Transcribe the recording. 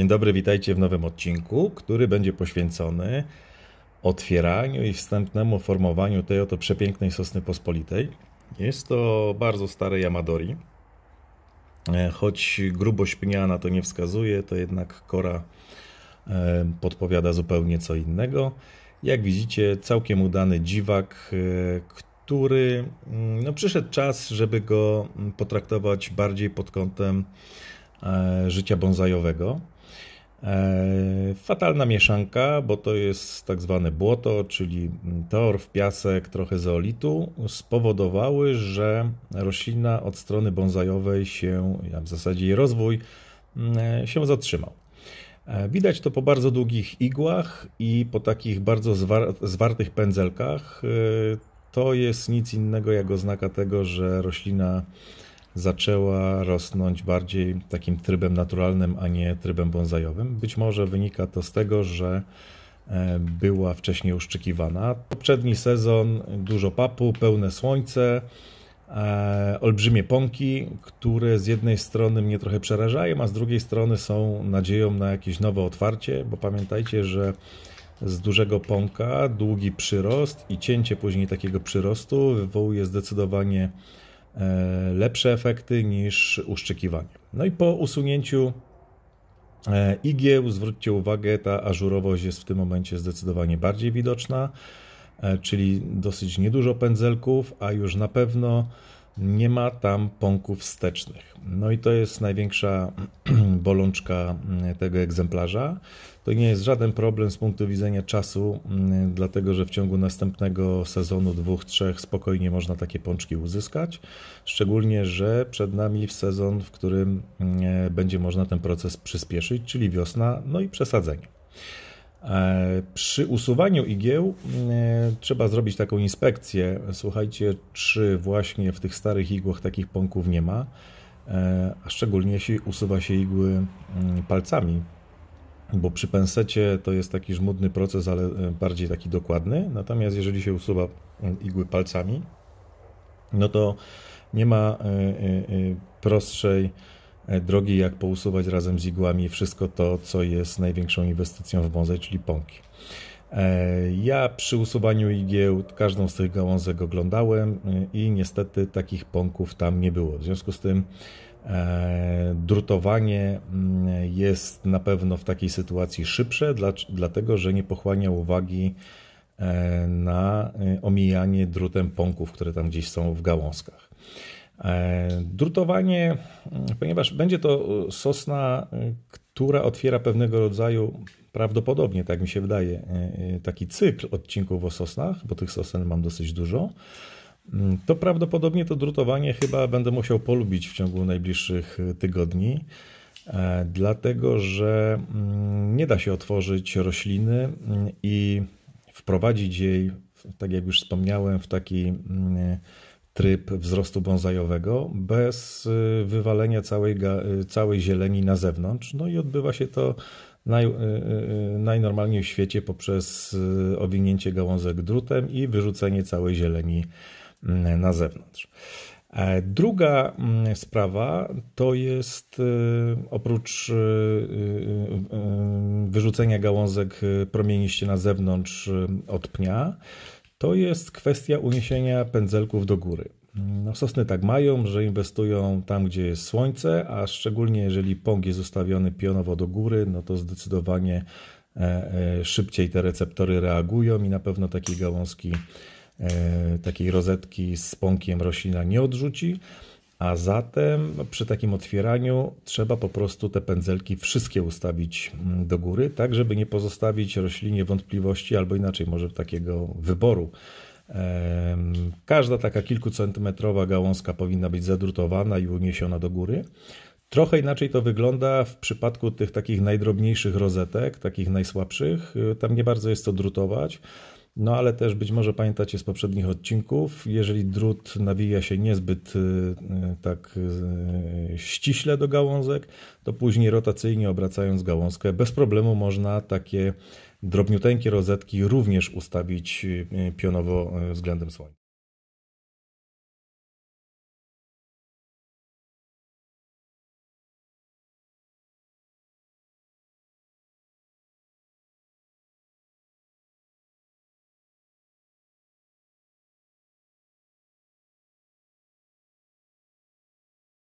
Dzień dobry, witajcie w nowym odcinku, który będzie poświęcony otwieraniu i wstępnemu formowaniu tej oto przepięknej sosny pospolitej. Jest to bardzo stare Yamadori. Choć grubość pnia na to nie wskazuje, to jednak kora podpowiada zupełnie co innego. Jak widzicie, całkiem udany dziwak, który przyszedł czas, żeby go potraktować bardziej pod kątem życia bonsajowego. Fatalna mieszanka, bo to jest tak zwane błoto, czyli torf, piasek, trochę zeolitu, spowodowały, że roślina od strony bonsajowej w zasadzie jej rozwój się zatrzymał. Widać to po bardzo długich igłach i po takich bardzo zwartych pędzelkach. To jest nic innego jak oznaka tego, że roślina zaczęła rosnąć bardziej takim trybem naturalnym, a nie trybem bonsajowym. Być może wynika to z tego, że była wcześniej uszczykiwana. Poprzedni sezon dużo papu, pełne słońce, olbrzymie pąki, które z jednej strony mnie trochę przerażają, a z drugiej strony są nadzieją na jakieś nowe otwarcie, bo pamiętajcie, że z dużego pąka długi przyrost i cięcie później takiego przyrostu wywołuje zdecydowanie lepsze efekty niż uszczykiwanie. No i po usunięciu igieł, zwróćcie uwagę, ta ażurowość jest w tym momencie zdecydowanie bardziej widoczna, czyli dosyć niedużo pędzelków, a już na pewno nie ma tam pąków wstecznych. No i to jest największa bolączka tego egzemplarza. To nie jest żaden problem z punktu widzenia czasu, dlatego że w ciągu następnego sezonu, 2-3 spokojnie można takie pączki uzyskać. Szczególnie, że przed nami sezon, w którym będzie można ten proces przyspieszyć, czyli wiosna, no i przesadzenie. Przy usuwaniu igieł trzeba zrobić taką inspekcję. Słuchajcie, czy właśnie w tych starych igłach takich pąków nie ma, a szczególnie jeśli usuwa się igły palcami, bo przy pensecie to jest taki żmudny proces, ale bardziej taki dokładny. Natomiast jeżeli się usuwa igły palcami, no to nie ma prostszej drogi, jak pousuwać razem z igłami wszystko to, co jest największą inwestycją w bonsai, czyli pąki. Ja przy usuwaniu igieł każdą z tych gałązek oglądałem i niestety takich pąków tam nie było. W związku z tym drutowanie jest na pewno w takiej sytuacji szybsze, dlatego że nie pochłania uwagi na omijanie drutem pąków, które tam gdzieś są w gałązkach. Drutowanie, ponieważ będzie to sosna, która otwiera pewnego rodzaju, prawdopodobnie, tak mi się wydaje, taki cykl odcinków o sosnach, bo tych sosen mam dosyć dużo, to prawdopodobnie to drutowanie chyba będę musiał polubić w ciągu najbliższych tygodni, dlatego że nie da się otworzyć rośliny i wprowadzić jej, tak jak już wspomniałem, w taki tryb wzrostu bonsajowego bez wywalenia całej zieleni na zewnątrz. No i odbywa się to najnormalniej w świecie poprzez owinięcie gałązek drutem i wyrzucenie całej zieleni na zewnątrz. Druga sprawa to jest oprócz wyrzucenia gałązek promieniście na zewnątrz od pnia, to jest kwestia uniesienia pędzelków do góry. No, sosny tak mają, że inwestują tam, gdzie jest słońce, a szczególnie jeżeli pąk jest ustawiony pionowo do góry, no to zdecydowanie szybciej te receptory reagują i na pewno takiej gałązki, takiej rozetki z pąkiem roślina nie odrzuci, a zatem przy takim otwieraniu trzeba po prostu te pędzelki wszystkie ustawić do góry, tak żeby nie pozostawić roślinie wątpliwości albo inaczej może takiego wyboru. Każda taka kilkucentymetrowa gałązka powinna być zadrutowana i uniesiona do góry. Trochę inaczej to wygląda w przypadku tych takich najdrobniejszych rozetek, takich najsłabszych. Tam nie bardzo jest co drutować. No ale też być może pamiętacie z poprzednich odcinków, jeżeli drut nawija się niezbyt tak ściśle do gałązek, to później rotacyjnie obracając gałązkę bez problemu można takie drobniuteńkie rozetki również ustawić pionowo względem słońca.